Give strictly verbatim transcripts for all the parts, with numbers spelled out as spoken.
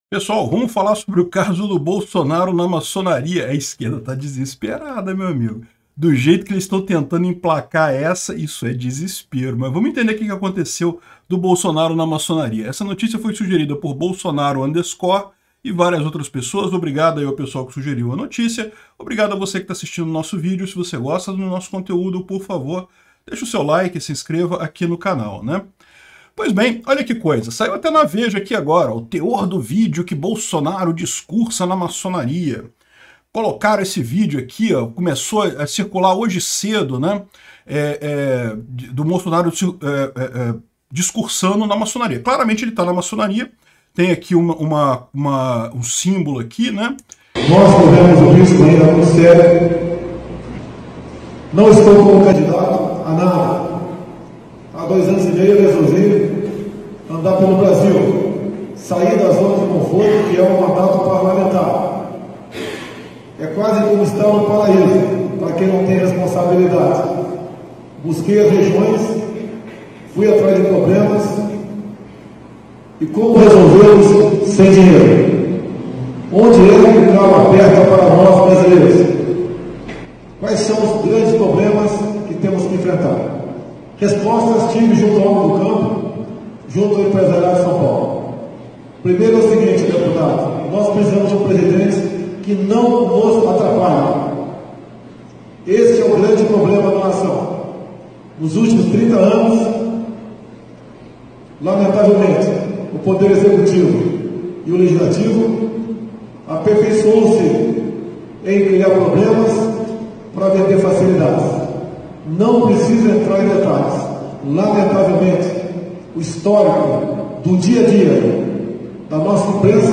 Pessoal, vamos falar sobre o caso do Bolsonaro na maçonaria. A esquerda está desesperada, meu amigo. Do jeito que eles estão tentando emplacar essa, isso é desespero. Mas vamos entender o que aconteceu do Bolsonaro na maçonaria. Essa notícia foi sugerida por Bolsonaro underscore e várias outras pessoas. Obrigado aí ao pessoal que sugeriu a notícia. Obrigado a você que está assistindo o nosso vídeo. Se você gosta do nosso conteúdo, por favor, deixa o seu like e se inscreva aqui no canal, né? Pois bem, olha que coisa, saiu até na Veja aqui agora, o teor do vídeo que Bolsonaro discursa na maçonaria. Colocaram esse vídeo aqui, ó, começou a circular hoje cedo, né, é, é, do Bolsonaro é, é, discursando na maçonaria. Claramente ele está na maçonaria, tem aqui uma, uma, uma, um símbolo aqui, né. Nós corremos o risco ainda muito sério. Não estou como candidato a nada. Há dois anos e meio eu resolvi andar pelo Brasil, sair da zona de conforto que é o mandato parlamentar. É quase como estar no paraíso, para quem não tem responsabilidade. Busquei as regiões, fui atrás de problemas e como resolvê-los sem dinheiro. Onde é que o calo aperta para nós brasileiros? Quais são os grandes problemas que temos que enfrentar? Respostas tive junto ao homem do campo, junto ao empresariado de São Paulo. Primeiro é o seguinte, deputado, nós precisamos de um presidente que não nos atrapalhe. Esse é o grande problema da nação. Nos últimos trinta anos, lamentavelmente, o Poder Executivo e o Legislativo aperfeiçoou-se em criar problemas para vender facilidades. Não preciso entrar em detalhes. Lamentavelmente, o histórico do dia a dia da nossa imprensa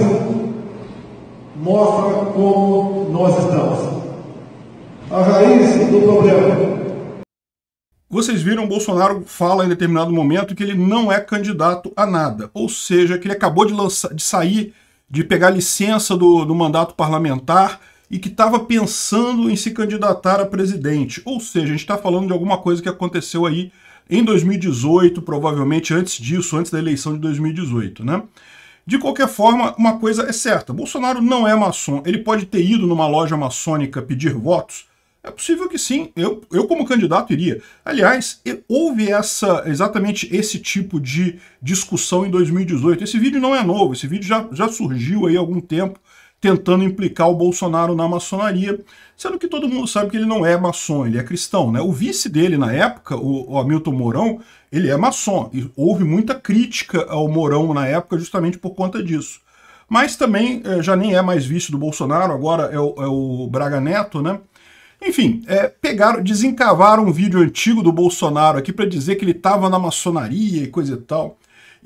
mostra como nós estamos. A raiz do problema. Vocês viram, o Bolsonaro fala em determinado momento que ele não é candidato a nada. Ou seja, que ele acabou de, lançar, de sair, de pegar licença do, do mandato parlamentar e que estava pensando em se candidatar a presidente. Ou seja, a gente está falando de alguma coisa que aconteceu aí em dois mil e dezoito, provavelmente antes disso, antes da eleição de dois mil e dezoito, né? De qualquer forma, uma coisa é certa, Bolsonaro não é maçom. Ele pode ter ido numa loja maçônica pedir votos? É possível que sim, eu, eu como candidato iria. Aliás, houve essa, exatamente esse tipo de discussão em dois mil e dezoito. Esse vídeo não é novo, esse vídeo já, já surgiu aí há algum tempo, tentando implicar o Bolsonaro na maçonaria, sendo que todo mundo sabe que ele não é maçom, ele é cristão, né? O vice dele na época, o, o Hamilton Mourão, ele é maçom, e houve muita crítica ao Mourão na época justamente por conta disso. Mas também é, já nem é mais vice do Bolsonaro, agora é o, é o Braga Neto, né? Enfim, é, pegaram, desencavaram um vídeo antigo do Bolsonaro aqui para dizer que ele estava na maçonaria e coisa e tal.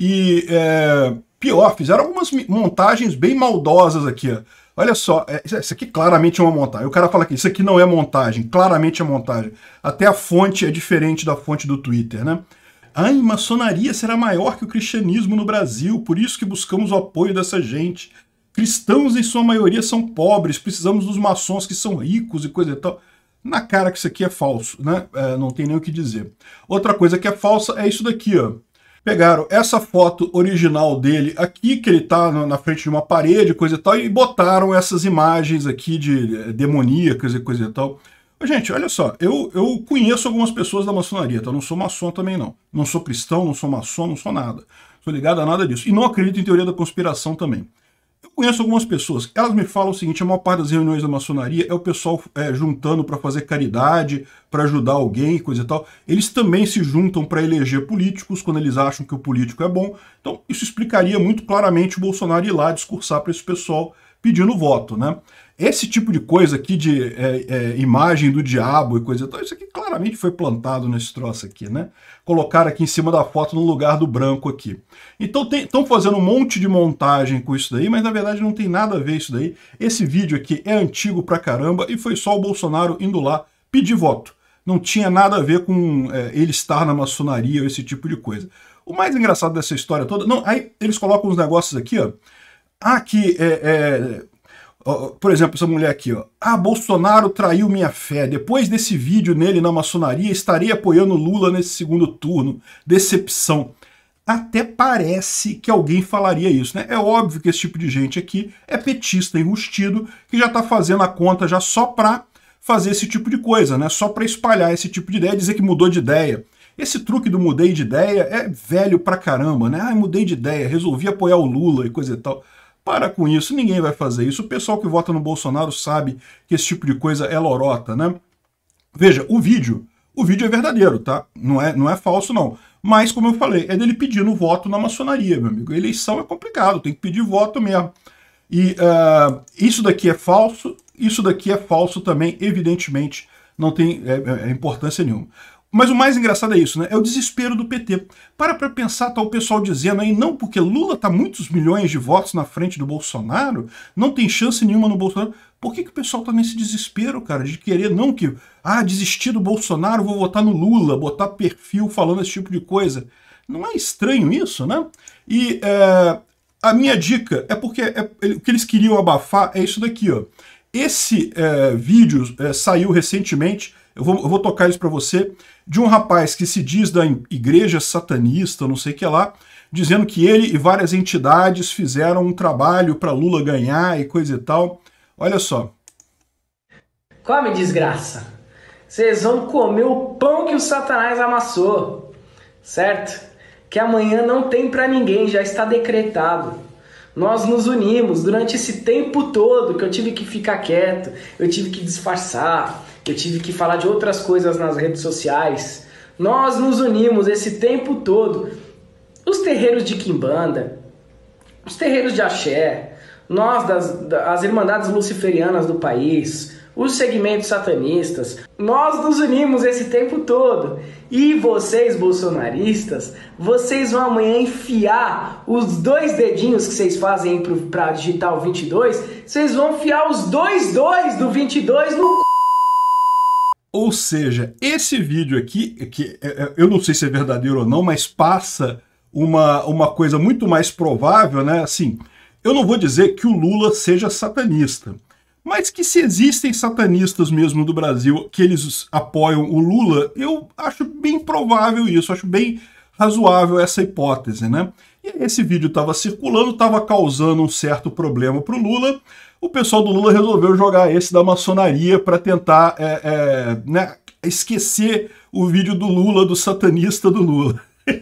E é, pior, fizeram algumas montagens bem maldosas aqui, ó. Olha só, é, isso aqui claramente é uma montagem. O cara fala que isso aqui não é montagem, claramente é montagem. Até a fonte é diferente da fonte do Twitter, né? A maçonaria será maior que o cristianismo no Brasil, por isso que buscamos o apoio dessa gente. Cristãos, em sua maioria, são pobres, precisamos dos maçons que são ricos e coisa e tal. Na cara que isso aqui é falso, né? É, não tem nem o que dizer. Outra coisa que é falsa é isso daqui, ó. Pegaram essa foto original dele aqui, que ele tá na frente de uma parede, coisa e tal, e botaram essas imagens aqui de demoníacas e coisa e tal. Gente, olha só, eu, eu conheço algumas pessoas da maçonaria, tá? Eu não sou maçom também, não. Não sou cristão, não sou maçom, não sou nada. Sou ligado a nada disso. E não acredito em teoria da conspiração também. Eu conheço algumas pessoas, elas me falam o seguinte, a maior parte das reuniões da maçonaria é o pessoal é, juntando para fazer caridade, para ajudar alguém, coisa e tal. Eles também se juntam para eleger políticos, quando eles acham que o político é bom. Então isso explicaria muito claramente o Bolsonaro ir lá discursar para esse pessoal pedindo voto, né? Esse tipo de coisa aqui de é, é, imagem do diabo e coisa e tal, isso aqui claramente foi plantado nesse troço aqui, né? Colocaram aqui em cima da foto no lugar do branco aqui. Então estão fazendo um monte de montagem com isso daí, mas na verdade não tem nada a ver isso daí. Esse vídeo aqui é antigo pra caramba e foi só o Bolsonaro indo lá pedir voto. Não tinha nada a ver com é, ele estar na maçonaria ou esse tipo de coisa. O mais engraçado dessa história toda... Não, aí eles colocam uns negócios aqui, ó. Ah, que... É, é, por exemplo, essa mulher aqui, ó. Ah, Bolsonaro traiu minha fé. Depois desse vídeo nele na maçonaria, estarei apoiando Lula nesse segundo turno. Decepção. até parece que alguém falaria isso, né? É óbvio que esse tipo de gente aqui é petista enrustido, que já está fazendo a conta já só para fazer esse tipo de coisa, né? Só para espalhar esse tipo de ideia, dizer que mudou de ideia. Esse truque do mudei de ideia é velho pra caramba, né? Ah, mudei de ideia, resolvi apoiar o Lula e coisa e tal. Para com isso, ninguém vai fazer isso. O pessoal que vota no Bolsonaro sabe que esse tipo de coisa é lorota, né? Veja, o vídeo, o vídeo é verdadeiro, tá? Não é, não é falso, não. Mas, como eu falei, é dele pedindo voto na maçonaria, meu amigo. A eleição é complicado, tem que pedir voto mesmo. E uh, isso daqui é falso, isso daqui é falso também, evidentemente, não tem é, é, importância nenhuma. Mas o mais engraçado é isso, né? É o desespero do P T. Para pra pensar, tá o pessoal dizendo aí, não, porque Lula tá muitos milhões de votos na frente do Bolsonaro, não tem chance nenhuma no Bolsonaro. Por que que o pessoal tá nesse desespero, cara, de querer, não, que, ah, desistir do Bolsonaro, vou votar no Lula, botar perfil falando esse tipo de coisa? Não é estranho isso, né? E é, a minha dica é porque é, o que eles queriam abafar é isso daqui, ó. Esse é, vídeo é, saiu recentemente, eu vou, eu vou tocar isso para você, de um rapaz que se diz da igreja satanista, não sei o que lá, dizendo que ele e várias entidades fizeram um trabalho para Lula ganhar e coisa e tal. Olha só. Come, desgraça. Vocês vão comer o pão que o Satanás amassou, certo? Que amanhã não tem para ninguém, já está decretado. Nós nos unimos durante esse tempo todo que eu tive que ficar quieto, eu tive que disfarçar, eu tive que falar de outras coisas nas redes sociais. Nós nos unimos esse tempo todo. Os terreiros de Quimbanda, os terreiros de Axé, nós, das, das Irmandades Luciferianas do país, os segmentos satanistas, nós nos unimos esse tempo todo. E vocês, bolsonaristas, vocês vão amanhã enfiar os dois dedinhos que vocês fazem para digitar o vinte e dois, vocês vão enfiar os dois dois do vinte e dois no c... Ou seja, esse vídeo aqui, que eu não sei se é verdadeiro ou não, mas passa uma, uma coisa muito mais provável, né? Assim, eu não vou dizer que o Lula seja satanista, mas que se existem satanistas mesmo do Brasil, que eles apoiam o Lula, eu acho bem provável isso, acho bem razoável essa hipótese, né? E esse vídeo estava circulando, estava causando um certo problema para o Lula. O pessoal do Lula resolveu jogar esse da maçonaria para tentar é, é, né, esquecer o vídeo do Lula, do satanista do Lula.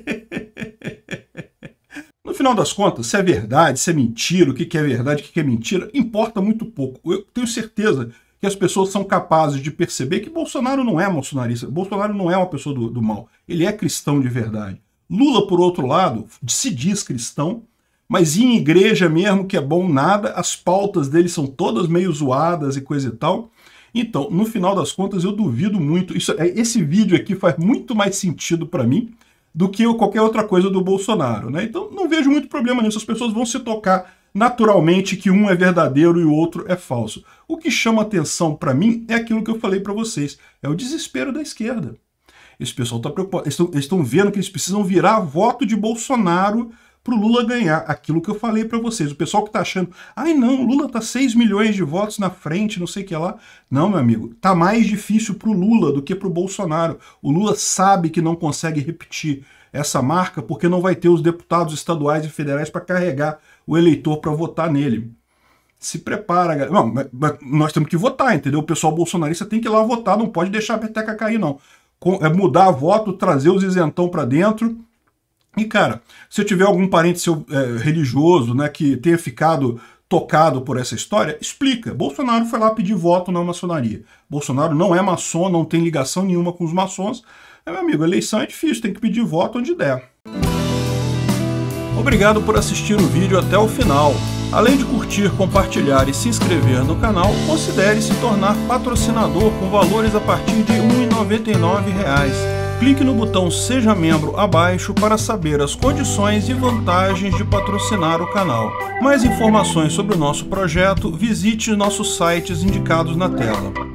No final das contas, se é verdade, se é mentira, o que é verdade, o que é mentira, importa muito pouco. Eu tenho certeza que as pessoas são capazes de perceber que Bolsonaro não é maçonarista, Bolsonaro não é uma pessoa do, do mal, ele é cristão de verdade. Lula, por outro lado, se diz cristão, mas em igreja mesmo, que é bom nada, as pautas dele são todas meio zoadas e coisa e tal. Então, no final das contas, eu duvido muito. Isso, esse vídeo aqui faz muito mais sentido para mim do que qualquer outra coisa do Bolsonaro, né? Então, não vejo muito problema nisso. As pessoas vão se tocar naturalmente que um é verdadeiro e o outro é falso. O que chama atenção para mim é aquilo que eu falei para vocês. É o desespero da esquerda. Esse pessoal está preocupado. Eles estão, eles estão vendo que eles precisam virar voto de Bolsonaro para o Lula ganhar. Aquilo que eu falei para vocês. O pessoal que está achando, ai não, Lula está seis milhões de votos na frente, não sei o que lá. Não, meu amigo, está mais difícil para o Lula do que para o Bolsonaro. O Lula sabe que não consegue repetir essa marca porque não vai ter os deputados estaduais e federais para carregar o eleitor para votar nele. Se prepara, galera. Não, mas, mas nós temos que votar, entendeu? O pessoal bolsonarista tem que ir lá votar, não pode deixar a peteca cair, não. É mudar voto, trazer os isentão para dentro. E, cara, se eu tiver algum parente seu é, religioso, né, que tenha ficado tocado por essa história, explica. Bolsonaro foi lá pedir voto na maçonaria. Bolsonaro não é maçom, não tem ligação nenhuma com os maçons. É, meu amigo, a eleição é difícil, tem que pedir voto onde der. Obrigado por assistir o vídeo até o final. Além de curtir, compartilhar e se inscrever no canal, considere se tornar patrocinador com valores a partir de um real e noventa e nove centavos. Clique no botão Seja Membro abaixo para saber as condições e vantagens de patrocinar o canal. Mais informações sobre o nosso projeto, visite nossos sites indicados na tela.